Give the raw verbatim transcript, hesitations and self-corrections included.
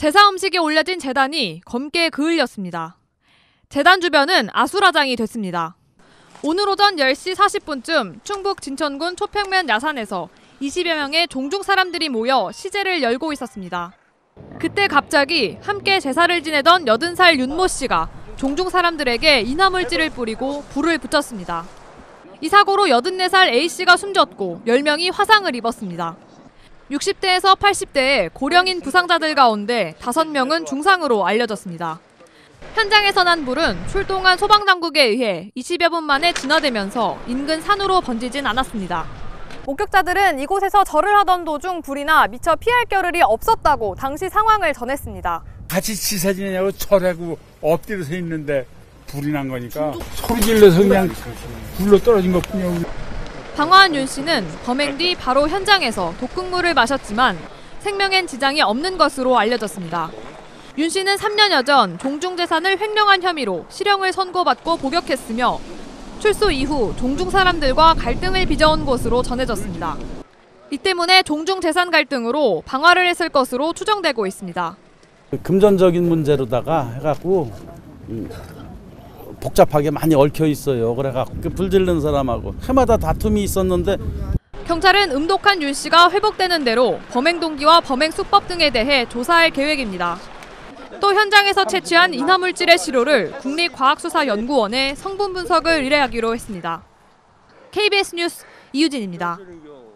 제사 음식이 올려진 제단이 검게 그을렸습니다. 제단 주변은 아수라장이 됐습니다. 오늘 오전 열 시 사십 분쯤 충북 진천군 초평면 야산에서 이십여 명의 종중 사람들이 모여 시제를 열고 있었습니다. 그때 갑자기 함께 제사를 지내던 여든 살 윤모 씨가 종중 사람들에게 인화물질을 뿌리고 불을 붙였습니다. 이 사고로 여든네 살 A 씨가 숨졌고 열 명이 화상을 입었습니다. 육십 대에서 팔십 대의 고령인 부상자들 가운데 다섯 명은 중상으로 알려졌습니다. 현장에서 난 불은 출동한 소방당국에 의해 이십여 분 만에 진화되면서 인근 산으로 번지진 않았습니다. 목격자들은 이곳에서 절을 하던 도중 불이 나 미처 피할 겨를이 없었다고 당시 상황을 전했습니다. 같이 치사 지내냐고 절하고 엎드려 서 있는데 불이 난 거니까 소리 질러서 그냥 불로 떨어진 것뿐이요. 방화한 윤 씨는 범행 뒤 바로 현장에서 독극물을 마셨지만 생명엔 지장이 없는 것으로 알려졌습니다. 윤 씨는 삼 년여 전 종중재산을 횡령한 혐의로 실형을 선고받고 복역했으며 출소 이후 종중 사람들과 갈등을 빚어온 것으로 전해졌습니다. 이 때문에 종중재산 갈등으로 방화를 했을 것으로 추정되고 있습니다. 금전적인 문제로다가 해갖고 복잡하게 많이 얽혀 있어요. 그래갖고 불 지르는 사람하고 해마다 다툼이 있었는데 경찰은 음독한 윤 씨가 회복되는 대로 범행 동기와 범행 수법 등에 대해 조사할 계획입니다. 또 현장에서 채취한 인화물질의 시료를 국립과학수사연구원에 성분 분석을 의뢰하기로 했습니다. 케이비에스 뉴스 이유진입니다.